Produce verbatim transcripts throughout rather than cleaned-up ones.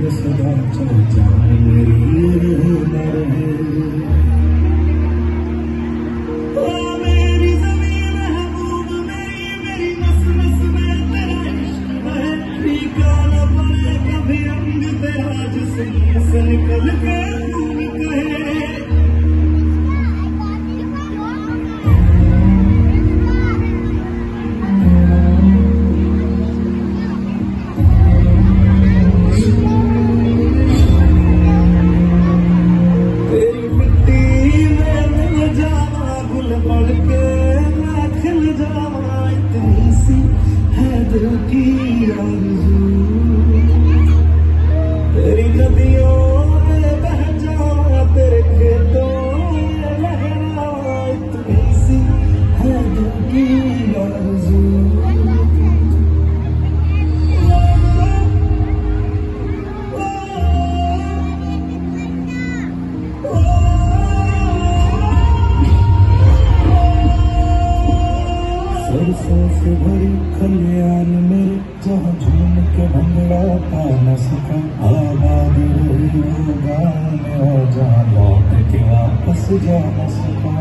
में सदा चल जाए मेरी रहे न रहे। ओ मेरी ज़मीन महबूब मेरी, मेरी नस नस में तेरा इश्क है, फीका न पड़े कभी अंग तेरा जिस्म से निकल के खून कहे। तेरी नदियों में बह जावा, तेरे खेतों में लहरावा, इतनी सी है दिल की आरज़ू। सरसों से भरी खलियान मेरे, जहाँ झूम के भंगड़ा पा न सका, आबाद रही वो गाँव में और जहाँ लौट के वापस जा न सका।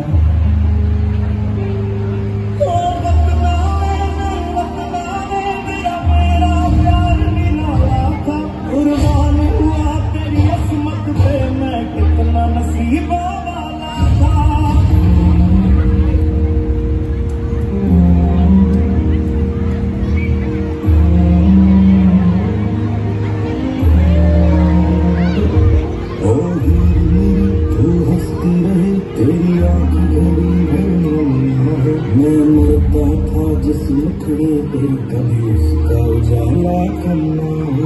तो बतलावे बतलावे तेरा मेरा प्यार निराला था, कुर्बान हुआ तेरी असमत पे मैं कितना नसीबा वाला था। मैं मरता था जिस मुखड़े पे, कभी उसका उजाला करना